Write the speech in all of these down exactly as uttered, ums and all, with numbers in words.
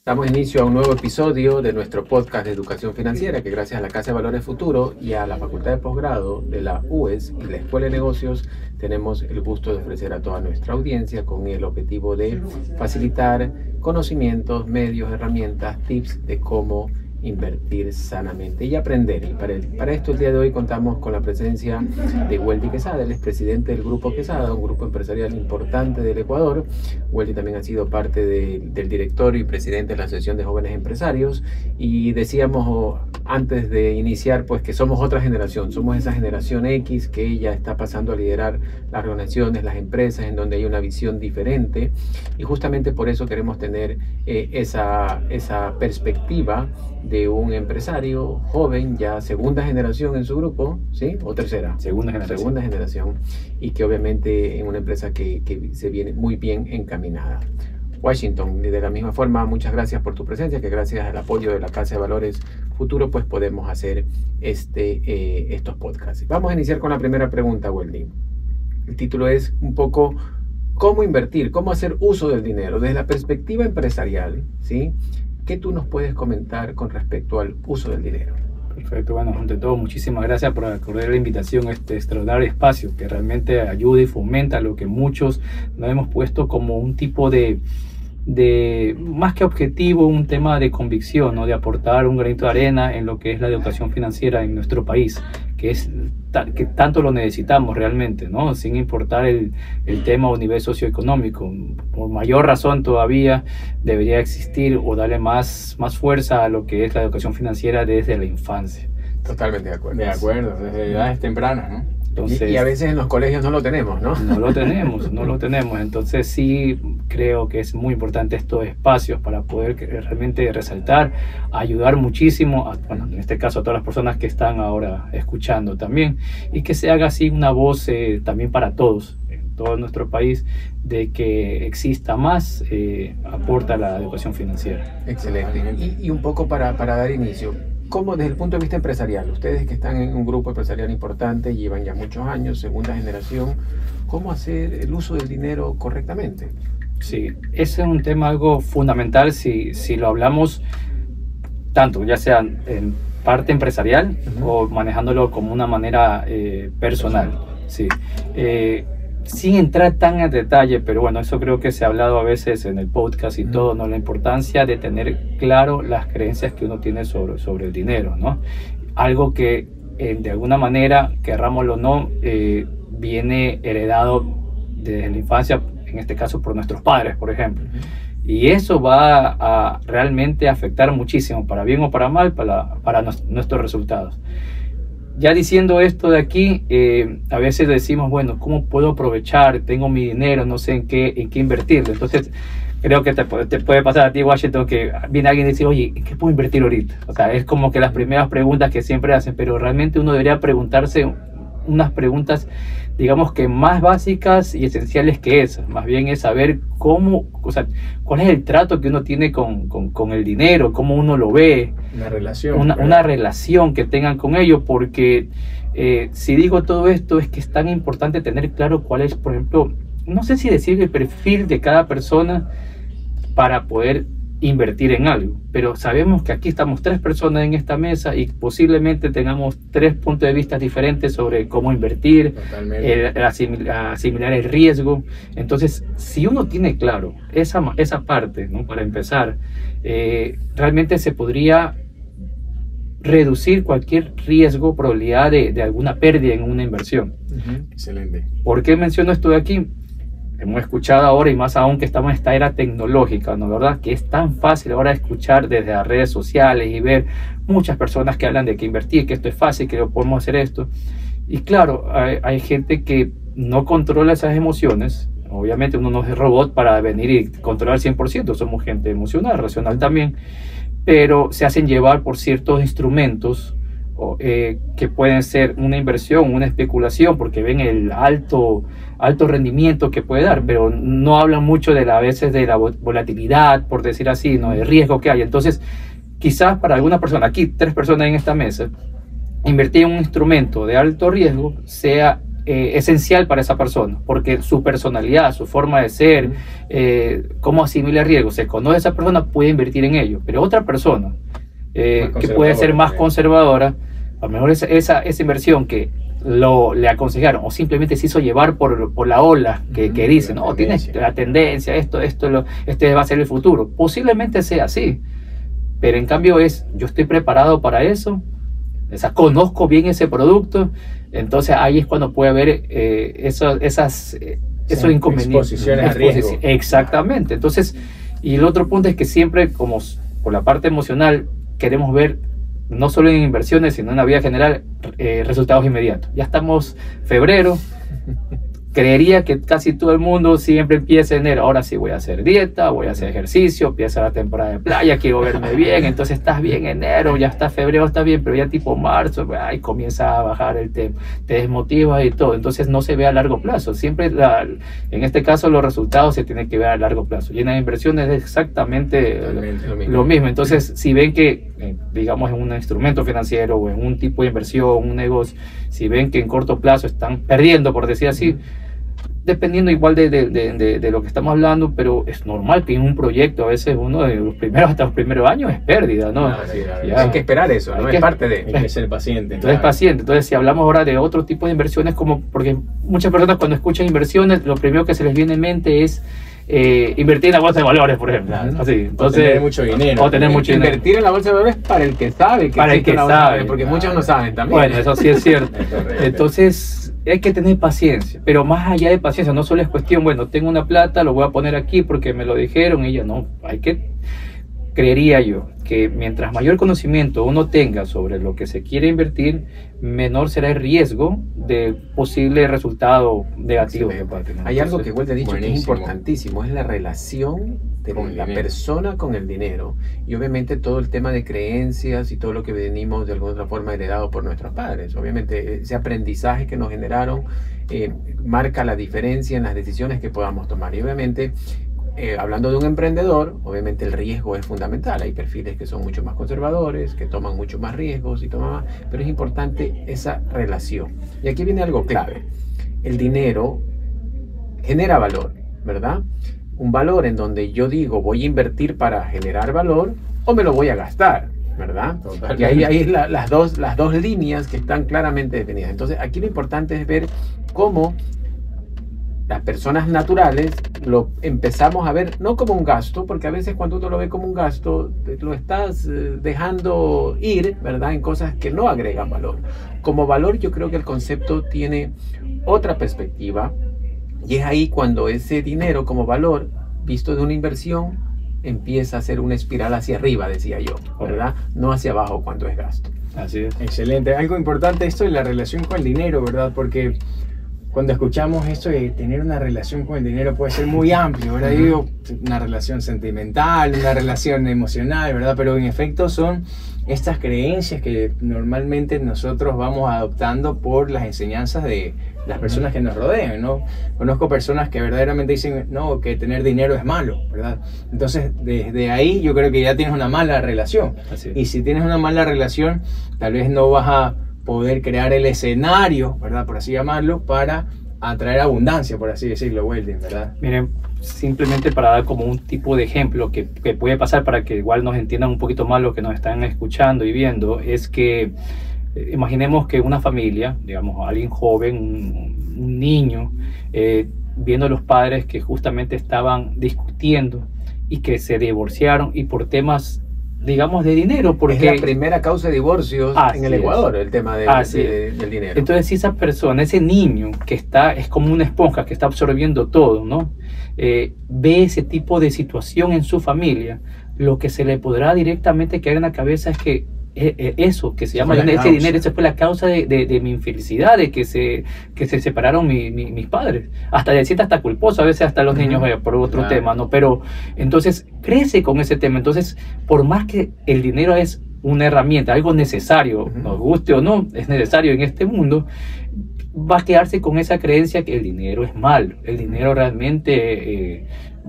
Damos inicio a un nuevo episodio de nuestro podcast de educación financiera que gracias a la Casa de Valores Futuro y a la Facultad de Posgrado de la U E S y la Escuela de Negocios tenemos el gusto de ofrecer a toda nuestra audiencia con el objetivo de facilitar conocimientos, medios, herramientas, tips de cómo invertir sanamente y aprender. Y para, el, para esto el día de hoy contamos con la presencia de Weldy Quesada. Él es presidente del Grupo Quesada, un grupo empresarial importante del Ecuador. Weldy también ha sido parte de, del directorio y presidente de la Asociación de Jóvenes Empresarios. Y decíamos antes de iniciar pues que somos otra generación, somos esa generación X que ya está pasando a liderar las organizaciones, las empresas, en donde hay una visión diferente. Y justamente por eso queremos tener eh, esa, esa perspectiva de un empresario joven, ya segunda generación en su grupo, ¿sí? ¿O tercera? Segunda generación. Segunda generación, y que obviamente en una empresa que, que se viene muy bien encaminada. Washington, de la misma forma, muchas gracias por tu presencia, que gracias al apoyo de la Casa de Valores Futuro, pues podemos hacer este, eh, estos podcasts. Vamos a iniciar con la primera pregunta, Weldy. El título es un poco cómo invertir, cómo hacer uso del dinero desde la perspectiva empresarial, ¿sí? ¿Qué tú nos puedes comentar con respecto al uso del dinero? Perfecto, bueno, ante todo, muchísimas gracias por acordar la invitación a este extraordinario espacio que realmente ayuda y fomenta lo que muchos nos hemos puesto como un tipo de, de más que objetivo, un tema de convicción, ¿no? De aportar un granito de arena en lo que es la educación financiera en nuestro país, que es que tanto lo necesitamos realmente, ¿no? Sin importar el, el tema o nivel socioeconómico. Por mayor razón todavía debería existir o darle más, más fuerza a lo que es la educación financiera desde la infancia. Totalmente de acuerdo. De acuerdo, desde edades tempranas, ¿no? Entonces, y, y a veces en los colegios no lo tenemos, ¿no? No lo tenemos, no lo tenemos. Entonces sí creo que es muy importante estos espacios para poder realmente resaltar, ayudar muchísimo, a, bueno, en este caso a todas las personas que están ahora escuchando también, y que se haga así una voz eh, también para todos, en todo nuestro país, de que exista más, eh, aporta la educación financiera. Excelente. Y, y un poco para, para dar inicio, ¿cómo desde el punto de vista empresarial, ustedes que están en un grupo empresarial importante, llevan ya muchos años, segunda generación, cómo hacer el uso del dinero correctamente? Sí, ese es un tema algo fundamental si, si lo hablamos tanto, ya sea en parte empresarial uh-huh. o manejándolo como una manera eh, personal. Sí. Eh, sin entrar tan en detalle, pero bueno, eso creo que se ha hablado a veces en el podcast y uh-huh. todo, ¿no? La importancia de tener claro las creencias que uno tiene sobre, sobre el dinero, ¿no? Algo que eh, de alguna manera, querrámoslo o no, eh, viene heredado desde la infancia, en este caso por nuestros padres, por ejemplo. Uh-huh. Y eso va a realmente afectar muchísimo, para bien o para mal, para, para nos, nuestros resultados. Ya diciendo esto de aquí, eh, a veces decimos, bueno, ¿cómo puedo aprovechar? Tengo mi dinero, no sé en qué, en qué invertirlo. Entonces, creo que te, te puede pasar a ti, Washington, que viene alguien y dice, oye, ¿en qué puedo invertir ahorita? O sea, es como que las primeras preguntas que siempre hacen, pero realmente uno debería preguntarse unas preguntas, digamos que más básicas y esenciales que esas. Más bien es saber cómo, o sea, cuál es el trato que uno tiene con, con, con el dinero, cómo uno lo ve. Una relación. Una, una relación que tengan con ello, porque eh, si digo todo esto es que es tan importante tener claro cuál es, por ejemplo, no sé si decir el perfil de cada persona para poder invertir en algo, pero sabemos que aquí estamos tres personas en esta mesa y posiblemente tengamos tres puntos de vista diferentes sobre cómo invertir, eh, asimilar, asimilar el riesgo. Entonces, si uno tiene claro esa, esa parte, ¿no? Para empezar, eh, realmente se podría reducir cualquier riesgo, probabilidad de, de alguna pérdida en una inversión. Uh-huh. Excelente. ¿Por qué menciono esto de aquí? Hemos escuchado ahora, y más aún que estamos en esta era tecnológica, ¿no? ¿Verdad? Que es tan fácil ahora escuchar desde las redes sociales y ver muchas personas que hablan de que invertir, que esto es fácil, que podemos hacer esto. Y claro, hay, hay gente que no controla esas emociones. Obviamente uno no es robot para venir y controlar cien por ciento, somos gente emocional, racional también, pero se hacen llevar por ciertos instrumentos Eh, que pueden ser una inversión, una especulación, porque ven el alto, alto rendimiento que puede dar, pero no hablan mucho de la, a veces de la volatilidad, por decir así, ¿no? El riesgo que hay. Entonces, quizás para alguna persona, aquí tres personas en esta mesa, invertir en un instrumento de alto riesgo sea eh, esencial para esa persona, porque su personalidad, su forma de ser, eh, cómo asimila riesgos, se conoce a esa persona, puede invertir en ello, pero otra persona eh, que puede ser más conservadora, a lo mejor esa, esa, esa inversión que lo, le aconsejaron o simplemente se hizo llevar por, por la ola que, uh-huh, que dice, no, tienes la tendencia, esto, esto, lo, este va a ser el futuro. Posiblemente sea así, pero en cambio es, yo estoy preparado para eso, o sea, conozco bien ese producto, entonces ahí es cuando puede haber eh, eso, esas, eh, esos sí, inconvenientes. Exposiciones a riesgo. Exactamente. Entonces, y el otro punto es que siempre, como por la parte emocional, queremos ver no solo en inversiones, sino en la vida general, eh, resultados inmediatos. Ya estamos febrero, creería que casi todo el mundo siempre empieza en enero, ahora sí voy a hacer dieta, voy a hacer ejercicio, empieza la temporada de playa, quiero verme bien, entonces estás bien enero, ya está febrero, está bien, pero ya tipo marzo, ahí comienza a bajar el tema, te desmotiva y todo, entonces no se ve a largo plazo, siempre la, en este caso los resultados se tienen que ver a largo plazo, y en las inversiones es exactamente lo mismo. lo mismo, entonces si ven que, eh, digamos en un instrumento financiero o en un tipo de inversión, un negocio, si ven que en corto plazo están perdiendo, por decir así, dependiendo igual de, de, de, de, de lo que estamos hablando, pero es normal que en un proyecto a veces uno de los primeros hasta los primeros años es pérdida, ¿no? Claro, sí, claro. Ya, hay que esperar eso, ¿no? Que, es parte de... Hay que ser paciente. Entonces claro. paciente. Entonces si hablamos ahora de otro tipo de inversiones, como porque muchas personas cuando escuchan inversiones, lo primero que se les viene en mente es eh, invertir en la bolsa de valores, por ejemplo. Claro. Así, entonces, o tener mucho dinero. O tener mucho invertir dinero. en la bolsa de valores para el que sabe que para el que sabe, valores, porque claro. muchos no saben también. Bueno, eso sí es cierto. Entonces hay que tener paciencia, pero más allá de paciencia, no solo es cuestión, bueno, tengo una plata, lo voy a poner aquí porque me lo dijeron y ya no, hay que, creería yo, que mientras mayor conocimiento uno tenga sobre lo que se quiere invertir, menor será el riesgo de posible resultado negativo. Sí, hay algo que igual te he dicho buenísimo. Que es importantísimo, es la relación de con la persona con el dinero, y obviamente todo el tema de creencias y todo lo que venimos de alguna otra forma heredado por nuestros padres. Obviamente ese aprendizaje que nos generaron eh, marca la diferencia en las decisiones que podamos tomar, y obviamente Eh, hablando de un emprendedor, obviamente el riesgo es fundamental. Hay perfiles que son mucho más conservadores, que toman mucho más riesgos y toman más, pero es importante esa relación. Y aquí viene algo clave. El dinero genera valor, ¿verdad? Un valor en donde yo digo voy a invertir para generar valor o me lo voy a gastar, ¿verdad? Totalmente. Y ahí hay la, las, dos, las dos líneas que están claramente definidas. Entonces aquí lo importante es ver cómo las personas naturales lo empezamos a ver no como un gasto, porque a veces cuando uno lo ve como un gasto, lo estás dejando ir, ¿verdad?, en cosas que no agregan valor. Como valor yo creo que el concepto tiene otra perspectiva, y es ahí cuando ese dinero como valor, visto de una inversión, empieza a ser una espiral hacia arriba, decía yo, ¿verdad? No hacia abajo cuando es gasto. Así es. Excelente. Algo importante esto es la relación con el dinero, ¿verdad? Porque cuando escuchamos esto de tener una relación con el dinero puede ser muy amplio, ¿verdad? Yo digo, una relación sentimental, una relación emocional, ¿verdad? Pero en efecto son estas creencias que normalmente nosotros vamos adoptando por las enseñanzas de las personas que nos rodean, ¿no? Conozco personas que verdaderamente dicen, no, que tener dinero es malo, ¿verdad? Entonces, desde ahí yo creo que ya tienes una mala relación. Así. Y si tienes una mala relación, tal vez no vas a poder crear el escenario, ¿verdad?, por así llamarlo, para atraer abundancia, por así decirlo, Weldon, ¿verdad? Miren, simplemente para dar como un tipo de ejemplo que, que puede pasar para que igual nos entiendan un poquito más lo que nos están escuchando y viendo, es que eh, imaginemos que una familia, digamos, alguien joven, un, un niño, eh, viendo a los padres que justamente estaban discutiendo y que se divorciaron y por temas, digamos, de dinero, porque es la primera causa de divorcios en el Ecuador, el tema de, de, de, del dinero. Entonces, si esa persona, ese niño que está, es como una esponja que está absorbiendo todo, ¿no? Eh, ve ese tipo de situación en su familia, lo que se le podrá directamente caer en la cabeza es que eh, eso, que se llama ese causa. dinero, esa fue la causa de, de, de mi infelicidad, de que se, que se separaron mi, mi, mis padres. Hasta de siente hasta culposo, a veces hasta los uh-huh. niños eh, por otro claro. tema, ¿no? Pero entonces crece con ese tema. Entonces, por más que el dinero es una herramienta, algo necesario, uh-huh. nos guste o no, es necesario en este mundo, va a quedarse con esa creencia que el dinero es malo, el dinero realmente eh,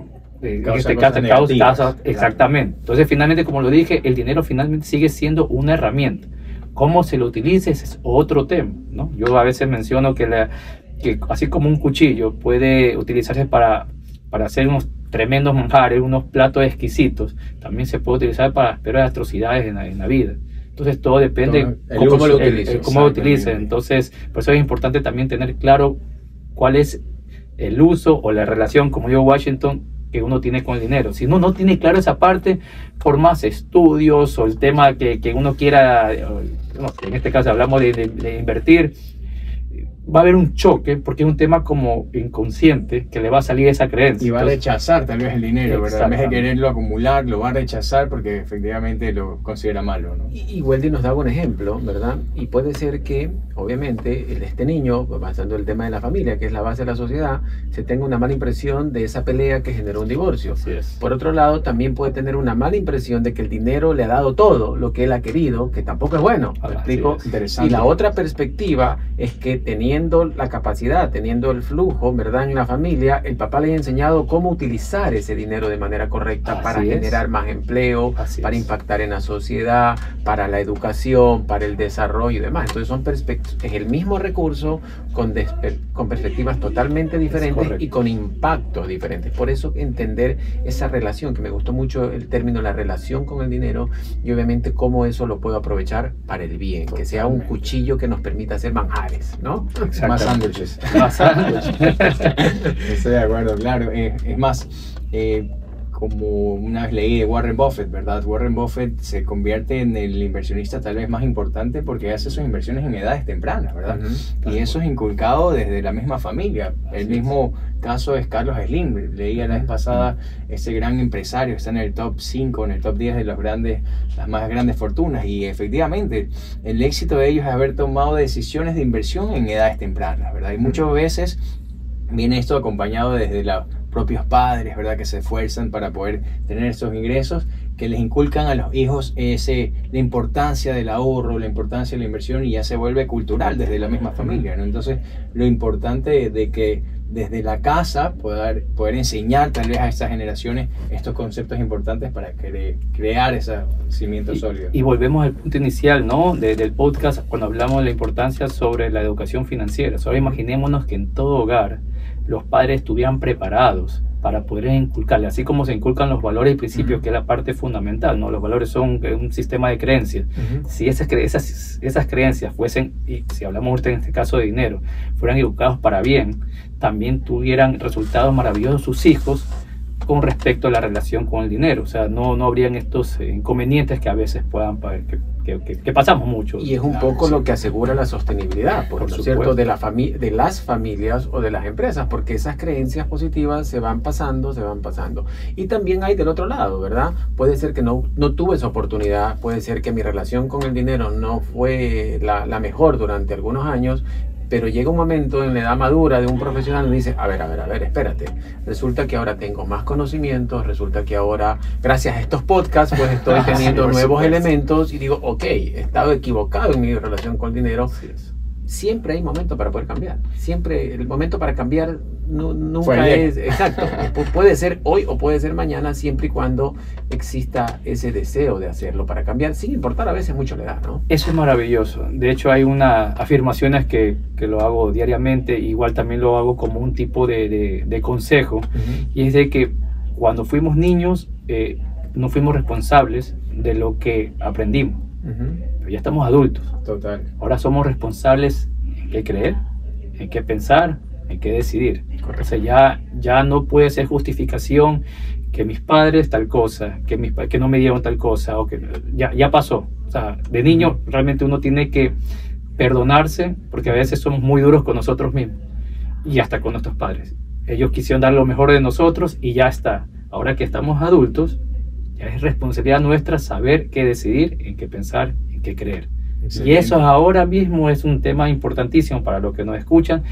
eh, en este caso causa, causa exactamente. Entonces, finalmente, como lo dije, el dinero finalmente sigue siendo una herramienta. Cómo se lo utilice es otro tema, ¿no? Yo a veces menciono que la, que así como un cuchillo puede utilizarse para, para hacer unos tremendos manjares, unos platos exquisitos, también se puede utilizar para peores atrocidades en la, en la vida. Entonces todo depende todo, el cómo, uso, lo el, utilice, el, cómo lo utilice. Entonces por eso es importante también tener claro cuál es el uso o la relación, como dijo Washington, que uno tiene con el dinero. Si uno no tiene claro esa parte, por más estudios o el tema que, que uno quiera, no, en este caso hablamos de, de, de invertir, va a haber un choque porque es un tema como inconsciente que le va a salir esa creencia. Y va Entonces, a rechazar tal vez el dinero, ¿verdad? En vez de quererlo acumular, lo va a rechazar porque efectivamente lo considera malo, ¿no? Y, y Wendy nos daba un ejemplo, ¿verdad? Y puede ser que, obviamente, este niño, basando el tema de la familia, que es la base de la sociedad, se tenga una mala impresión de esa pelea que generó un divorcio. Así es. Por otro lado, también puede tener una mala impresión de que el dinero le ha dado todo lo que él ha querido, que tampoco es bueno. ¿Me explico? Interesante. Y la otra perspectiva es que teniendo la capacidad, teniendo el flujo, ¿verdad? En la familia, el papá le ha enseñado cómo utilizar ese dinero de manera correcta Así para es. generar más empleo, Así para es. impactar en la sociedad, para la educación, para el desarrollo y demás. Entonces son perspect- es el mismo recurso con, con perspectivas totalmente diferentes y con impactos diferentes. Por eso entender esa relación, que me gustó mucho el término, la relación con el dinero, y obviamente cómo eso lo puedo aprovechar para el bien, que sea un cuchillo que nos permita hacer manjares, ¿no? Más sándwiches. Más sándwiches. Estoy de acuerdo, claro. Eh, es más, eh, como una vez leí de Warren Buffett, ¿verdad? Warren Buffett se convierte en el inversionista tal vez más importante porque hace sus inversiones en edades tempranas, ¿verdad? Uh-huh. Y eso es inculcado desde la misma familia. El mismo caso es Carlos Slim. Leí la vez pasada, ese gran empresario está en el top cinco, en el top diez de los grandes, las más grandes fortunas. Y efectivamente, el éxito de ellos es haber tomado decisiones de inversión en edades tempranas, ¿verdad? Y muchas veces viene esto acompañado desde los propios padres, ¿verdad? Que se esfuerzan para poder tener esos ingresos, que les inculcan a los hijos ese, la importancia del ahorro, la importancia de la inversión, y ya se vuelve cultural desde la misma familia, ¿no? Entonces, lo importante de que desde la casa poder, poder enseñar tal vez a estas generaciones estos conceptos importantes para cre, crear ese cimiento y, sólido. Y volvemos al punto inicial, ¿no? De, del podcast, cuando hablamos de la importancia sobre la educación financiera. Ahora imaginémonos que en todo hogar los padres estuvieran preparados para poder inculcarle, así como se inculcan los valores y principios, uh-huh. que es la parte fundamental, ¿no? Los valores son un sistema de creencias. Uh-huh. Si esas, esas, esas creencias fuesen, y si hablamos ahorita en este caso de dinero, fueran educados para bien, también tuvieran resultados maravillosos sus hijos con respecto a la relación con el dinero. O sea, no, no habrían estos inconvenientes que a veces puedan, que, que, que, que pasamos mucho. Y es un claro, poco sí. lo que asegura la sostenibilidad, por, por cierto, de, la fami- de las familias o de las empresas, porque esas creencias positivas se van pasando, se van pasando. Y también hay del otro lado, ¿verdad? Puede ser que no, no tuve esa oportunidad, puede ser que mi relación con el dinero no fue la, la mejor durante algunos años, pero llega un momento en la edad madura de un profesional y dice, a ver, a ver, a ver, espérate, resulta que ahora tengo más conocimientos, resulta que ahora, gracias a estos podcasts, pues estoy teniendo sí, nuevos supuesto. elementos y digo, ok, he estado equivocado en mi relación con el dinero. Sí, siempre hay momento para poder cambiar, siempre el momento para cambiar no, nunca es, exacto, puede ser hoy o puede ser mañana, siempre y cuando exista ese deseo de hacerlo para cambiar, sin importar a veces mucho la edad, ¿no? Eso es maravilloso. De hecho hay unas afirmaciones que, que lo hago diariamente, igual también lo hago como un tipo de, de, de consejo, uh-huh. y es de que cuando fuimos niños eh, no fuimos responsables de lo que aprendimos. Uh-huh. Pero ya estamos adultos. Total. Ahora somos responsables en qué creer, en qué pensar, en qué decidir. Correcto. O sea, ya, ya no puede ser justificación que mis padres tal cosa, que, mis, que no me dieron tal cosa, o que ya, ya pasó. O sea, de niño uh-huh. realmente uno tiene que perdonarse, porque a veces somos muy duros con nosotros mismos y hasta con nuestros padres. Ellos quisieron dar lo mejor de nosotros y ya está. Ahora que estamos adultos, ya es responsabilidad nuestra saber qué decidir, en qué pensar, en qué creer. Excelente. Y eso ahora mismo es un tema importantísimo para los que nos escuchan.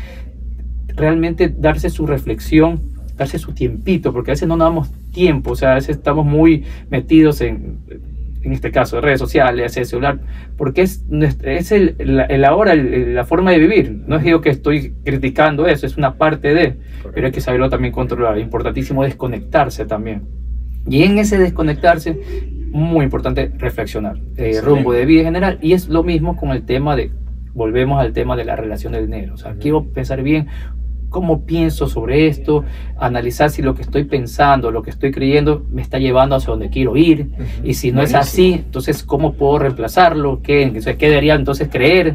Realmente darse su reflexión, darse su tiempito, porque a veces no nos damos tiempo, o sea, a veces estamos muy metidos en, en este caso, de redes sociales, el celular, porque es, es el, el, el ahora, el, la forma de vivir. No es digo que estoy criticando eso, es una parte de, correcto. Pero hay que saberlo también controlar. Es importantísimo desconectarse también. Y en ese desconectarse, muy importante reflexionar, eh, rumbo de vida general. Y es lo mismo con el tema de volvemos al tema de la relación del dinero. O sea, uh-huh. quiero pensar bien cómo pienso sobre esto, analizar si lo que estoy pensando, lo que estoy creyendo me está llevando hacia donde quiero ir, uh-huh. y si no Buenísimo. Es así, entonces cómo puedo reemplazarlo, qué, qué debería entonces creer,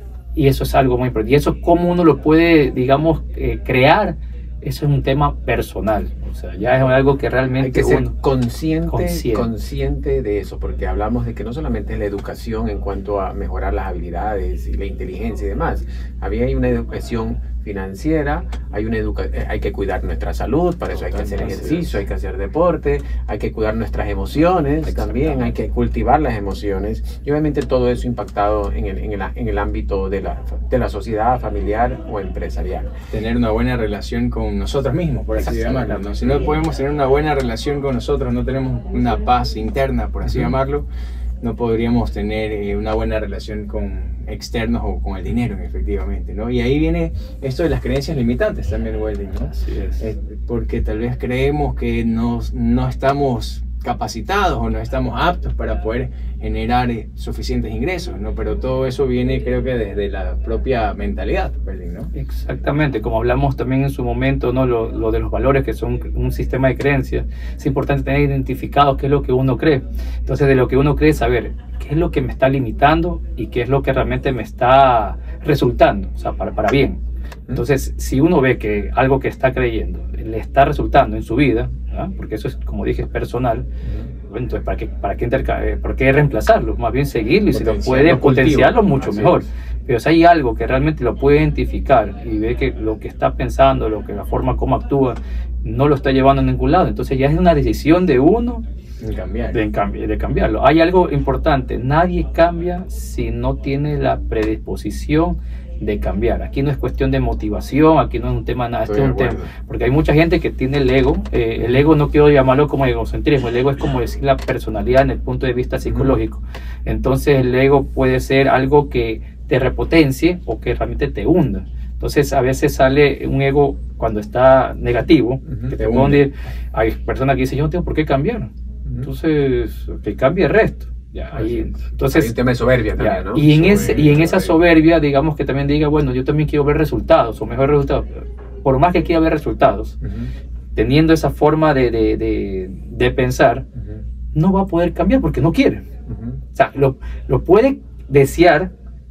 y eso es algo muy importante. Y eso cómo uno lo puede, digamos, eh, crear, eso es un tema personal. O sea, ya es algo que realmente hay que ser uno, consciente, consciente. consciente de eso, porque hablamos de que no solamente es la educación en cuanto a mejorar las habilidades y la inteligencia y demás, había hay una educación financiera, hay una educa hay que cuidar nuestra salud, para eso hay que hacer ejercicio, hay que hacer deporte, hay que cuidar nuestras emociones también, hay que cultivar las emociones, y obviamente todo eso impactado en el, en el, en el ámbito de la, de la sociedad familiar o empresarial. Tener una buena relación con nosotros mismos, por así llamarlo, ¿no? Si no podemos tener una buena relación con nosotros, no tenemos una paz interna, por así uh-huh. llamarlo, no podríamos tener eh, una buena relación con externos o con el dinero, efectivamente, ¿no? Y ahí viene esto de las creencias limitantes también, Welding, ¿no? Así es. Eh, porque tal vez creemos que no, no estamos capacitados o no estamos aptos para poder generar eh, suficientes ingresos, ¿no? Pero todo eso viene, creo que desde la propia mentalidad, Welding, ¿no? Exactamente, como hablamos también en su momento, ¿no? Lo, lo de los valores, que son un sistema de creencias, es importante tener identificado qué es lo que uno cree. Entonces, de lo que uno cree, saber qué es lo que me está limitando y qué es lo que realmente me está resultando, o sea, para, para bien. Entonces, si uno ve que algo que está creyendo le está resultando en su vida, ¿ah? Porque eso es, como dije, es personal, bueno, entonces, ¿para qué, para qué, interca- ¿para qué reemplazarlo? Más bien seguirlo, y si lo puede potenciarlo, mucho mejor. Es. Pero si hay algo que realmente lo puede identificar y ve que lo que está pensando, lo que la forma como actúa, no lo está llevando a ningún lado, entonces ya es una decisión de uno de, cambiar. de, cambi- de cambiarlo. Hay algo importante, nadie cambia si no tiene la predisposición de cambiar. Aquí no es cuestión de motivación, aquí no es un tema nada, este es un tema, porque hay mucha gente que tiene el ego, eh, el ego no quiero llamarlo como egocentrismo, el ego es como decir la personalidad en el punto de vista psicológico. Entonces el ego puede ser algo que te repotencie o que realmente te hunda. Entonces a veces sale un ego cuando está negativo, uh-huh, que te hunde. Hay personas que dicen, yo no tengo por qué cambiar, uh-huh. entonces que cambie el resto. Ya, ahí, entonces, hay un tema de soberbia también, ya, ¿no? Y en, soberbia, ese, y en esa soberbia, digamos que también diga, bueno, yo también quiero ver resultados, o mejores resultados. Por más que quiera ver resultados, uh-huh. teniendo esa forma de, de, de, de pensar, uh-huh. no va a poder cambiar porque no quiere. Uh-huh. O sea, lo, lo puede desear,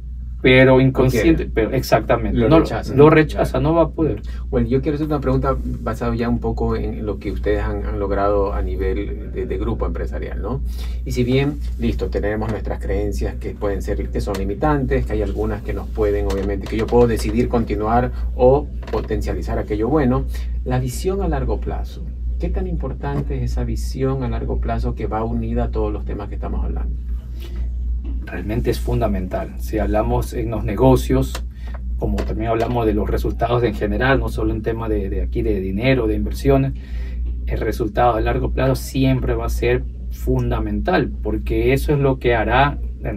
pero inconsciente, pero exactamente, lo no, rechaza, lo rechaza, claro. No va a poder. Bueno, yo quiero hacer una pregunta basada ya un poco en lo que ustedes han, han logrado a nivel de, de grupo empresarial, ¿no? Y si bien, listo, tenemos nuestras creencias que pueden ser, que son limitantes, que hay algunas que nos pueden, obviamente, que yo puedo decidir continuar o potencializar aquello bueno, la visión a largo plazo. ¿Qué tan importante es esa visión a largo plazo que va unida a todos los temas que estamos hablando? Realmente es fundamental. Si hablamos en los negocios, como también hablamos de los resultados en general, no solo en tema de, de aquí de dinero, de inversiones, el resultado a largo plazo siempre va a ser fundamental, porque eso es lo que hará,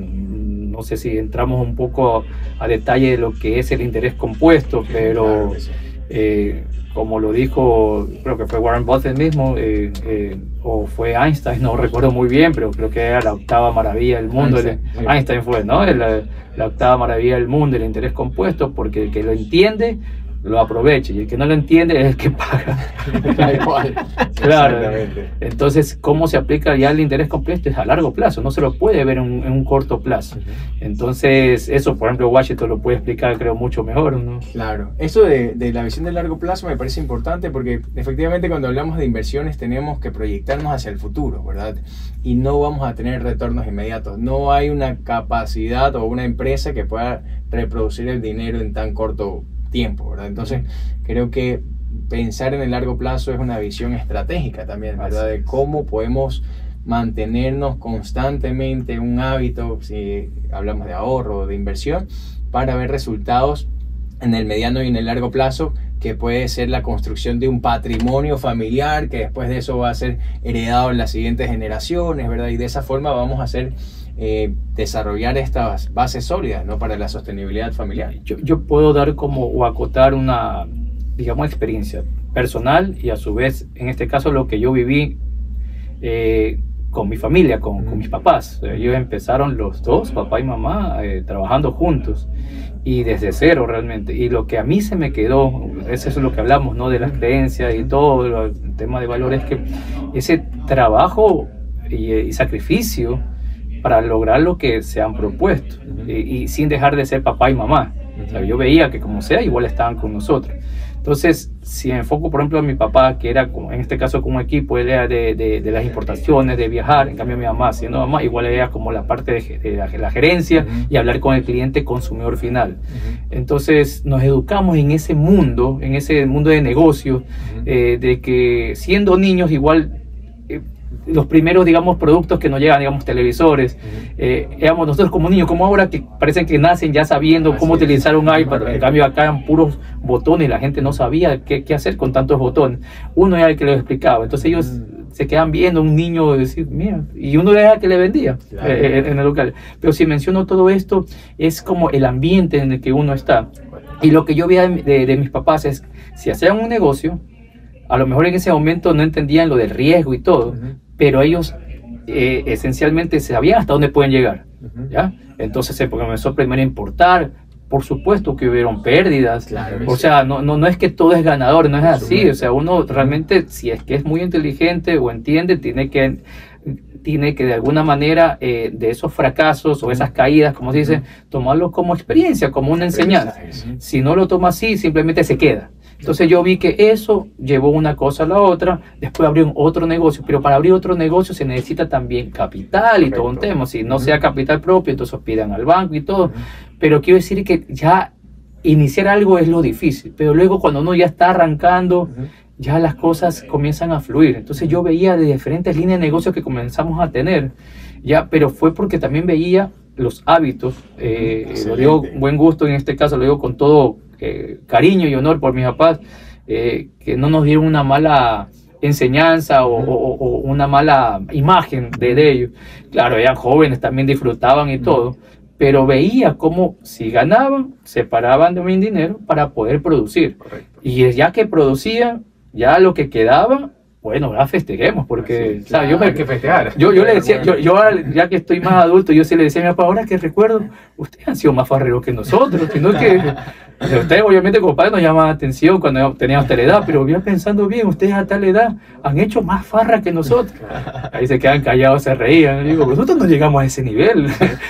no sé si entramos un poco a detalle de lo que es el interés compuesto, pero eh, como lo dijo, creo que fue Warren Buffett mismo, eh, eh, o fue Einstein, no recuerdo muy bien, pero creo que era la octava maravilla del mundo. Einstein, el, sí. Einstein fue, ¿no? La, la octava maravilla del mundo, el interés compuesto, porque el que lo entiende lo aprovecha, y el que no lo entiende es el que paga. Claro. Entonces, ¿cómo se aplica ya el interés compuesto? Es a largo plazo, no se lo puede ver en un, en un corto plazo. Entonces, eso, por ejemplo, Washington lo puede explicar, creo, mucho mejor, ¿no? Claro, eso de, de la visión de largo plazo me parece importante, porque efectivamente cuando hablamos de inversiones tenemos que proyectarnos hacia el futuro, ¿verdad? Y no vamos a tener retornos inmediatos. No hay una capacidad o una empresa que pueda reproducir el dinero en tan corto tiempo, ¿verdad? Entonces, creo que pensar en el largo plazo es una visión estratégica también, ¿verdad? De cómo podemos mantenernos constantemente un hábito, si hablamos de ahorro o de inversión, para ver resultados en el mediano y en el largo plazo, que puede ser la construcción de un patrimonio familiar, que después de eso va a ser heredado en las siguientes generaciones, ¿verdad? Y de esa forma vamos a hacer Eh, desarrollar estas bases sólidas, ¿no? Para la sostenibilidad familiar. Yo, yo puedo dar como o acotar una, digamos, experiencia personal y a su vez, en este caso, lo que yo viví eh, con mi familia, con, con mis papás. Ellos empezaron los dos, papá y mamá, eh, trabajando juntos y desde cero realmente. Y lo que a mí se me quedó, eso es lo que hablamos, ¿no? De las creencias y todo, el tema de valores, que ese trabajo y, y sacrificio para lograr lo que se han propuesto, y, y sin dejar de ser papá y mamá. O sea, yo veía que como sea, igual estaban con nosotros. Entonces, si enfoco, por ejemplo, a mi papá, que era, en este caso, como equipo, él era de, de, de las importaciones, de viajar. En cambio, mi mamá, siendo mamá, igual era como la parte de, de, la, de la gerencia uh-huh. y hablar con el cliente consumidor final. Uh-huh. Entonces, nos educamos en ese mundo, en ese mundo de negocios, uh-huh. eh, de que siendo niños, igual... Eh, los primeros, digamos, productos que nos llegan, digamos, televisores, uh-huh. eh, éramos nosotros como niños, como ahora que parecen que nacen ya sabiendo Así cómo es. utilizar un iPad. Correcto. En cambio acá eran puros botones y la gente no sabía qué, qué hacer con tantos botones. Uno era el que lo explicaba, entonces ellos uh-huh. se quedan viendo un niño decir, mira, y uno era el que le vendía claro. eh, en el local. Pero si menciono todo esto, es como el ambiente en el que uno está. Y lo que yo veía de, de, de mis papás es, si hacían un negocio, a lo mejor en ese momento no entendían lo del riesgo y todo, uh-huh. pero ellos eh, esencialmente sabían hasta dónde pueden llegar, uh-huh. ¿ya? Entonces se comenzó primero a importar, por supuesto que hubieron pérdidas, claro, o sea, no, no, no es que todo es ganador, no es así, o sea, uno realmente, si es que es muy inteligente o entiende, tiene que, tiene que de alguna manera eh, de esos fracasos o esas caídas, como se dice, tomarlo como experiencia, como una enseñanza. Si no lo toma así, simplemente se queda. Entonces yo vi que eso llevó una cosa a la otra, después abrió otro negocio, pero para abrir otro negocio se necesita también capital y Correcto. todo un tema. Si no uh-huh. sea capital propio, entonces pidan al banco y todo. Uh-huh. Pero quiero decir que ya iniciar algo es lo difícil, pero luego cuando uno ya está arrancando, uh-huh. ya las cosas comienzan a fluir. Entonces yo veía de diferentes líneas de negocio que comenzamos a tener, ya, pero fue porque también veía los hábitos, eh, lo digo buen gusto en este caso, lo digo con todo eh, cariño y honor por mis papás, eh, que no nos dieron una mala enseñanza o, o, o una mala imagen de, de ellos. Claro, eran jóvenes, también disfrutaban y todo, pero veía cómo si ganaban, separaban de mi dinero para poder producir. Correcto. Y ya que producían, ya lo que quedaba, bueno, ahora festejemos, porque, sí, ¿sabes? Yo me, hay que festejar. Yo, yo le decía, yo, yo ya que estoy más adulto, yo sí le decía a mi papá, ahora que recuerdo, ustedes han sido más farreros que nosotros, sino que ustedes obviamente como padres nos llaman la atención cuando teníamos tal edad, pero ya pensando bien, ustedes a tal edad han hecho más farra que nosotros. Ahí se quedan callados, se reían, y digo, nosotros no llegamos a ese nivel,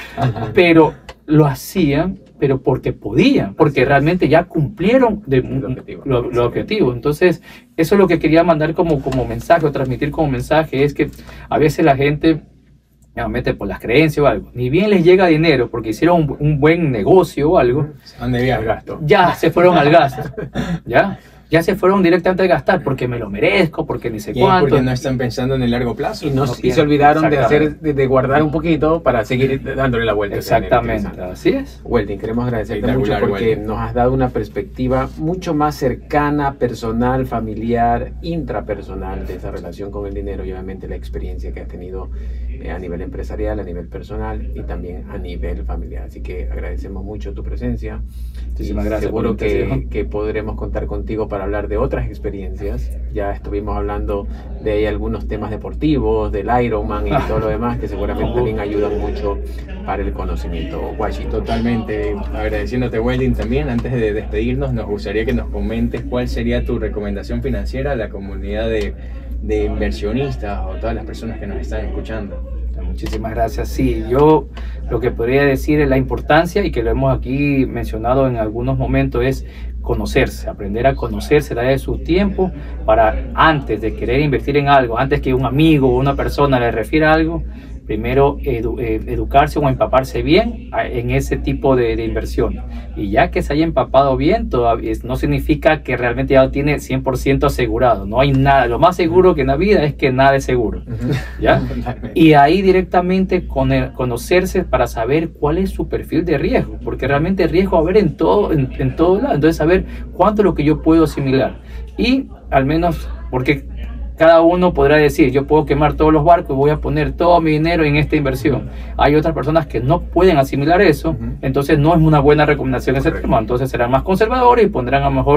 pero lo hacían, pero porque podían, porque realmente ya cumplieron de, lo objetivo. Lo, lo objetivo. Entonces, eso es lo que quería mandar como, como mensaje, o transmitir como mensaje, es que a veces la gente, normalmente por las creencias o algo, ni bien les llega dinero porque hicieron un, un buen negocio o algo, ¿dónde al gasto? Ya se fueron al gasto, ¿ya? Ya se fueron directamente a gastar porque me lo merezco, porque ni sé y cuánto. Porque no están pensando en el largo plazo. Y, no, no y se olvidaron de hacer de, de guardar un poquito para seguir dándole la vuelta. Exactamente, así es. Welding, queremos agradecerte mucho porque Welding. nos has dado una perspectiva mucho más cercana, personal, familiar, intrapersonal de esa relación con el dinero y obviamente la experiencia que has tenido eh, a nivel empresarial, a nivel personal y también a nivel familiar. Así que agradecemos mucho tu presencia. Muchísimas gracias. Seguro que, que podremos contar contigo para hablar de otras experiencias. Ya estuvimos hablando de ahí algunos temas deportivos, del Ironman y ah. todo lo demás que seguramente también ayudan mucho para el conocimiento. Washi. Totalmente. Agradeciéndote, Welding, también. Antes de despedirnos, nos gustaría que nos comentes cuál sería tu recomendación financiera a la comunidad de, de inversionistas o todas las personas que nos están escuchando. Muchísimas gracias. Sí, yo lo que podría decir es la importancia, y que lo hemos aquí mencionado en algunos momentos, es conocerse, aprender a conocerse, darle su tiempo para, antes de querer invertir en algo, antes que un amigo o una persona le refiera algo, primero edu eh, educarse o empaparse bien en ese tipo de, de inversión. Y ya que se haya empapado bien, todavía no significa que realmente ya lo tiene cien por ciento asegurado. No hay nada. Lo más seguro que en la vida es que nada es seguro. ¿Ya? Y ahí directamente con el, conocerse para saber cuál es su perfil de riesgo. Porque realmente el riesgo va a haber en todo, en, en todo lado. Entonces saber cuánto es lo que yo puedo asimilar. Y al menos, porque cada uno podrá decir, yo puedo quemar todos los barcos y voy a poner todo mi dinero en esta inversión. Hay otras personas que no pueden asimilar eso, uh-huh. entonces no es una buena recomendación ese tema. Entonces serán más conservadores y pondrán a lo mejor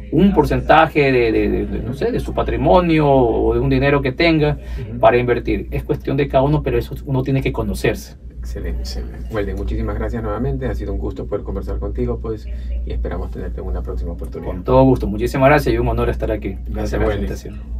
un porcentaje de, de, de, de, no sé, de su patrimonio o de un dinero que tenga uh-huh. para invertir. Es cuestión de cada uno, pero eso uno tiene que conocerse. Excelente, excelente. Welden, muchísimas gracias nuevamente. Ha sido un gusto poder conversar contigo, pues, y esperamos tenerte en una próxima oportunidad. Con todo gusto. Muchísimas gracias y un honor estar aquí. Gracias, gracias por la invitación.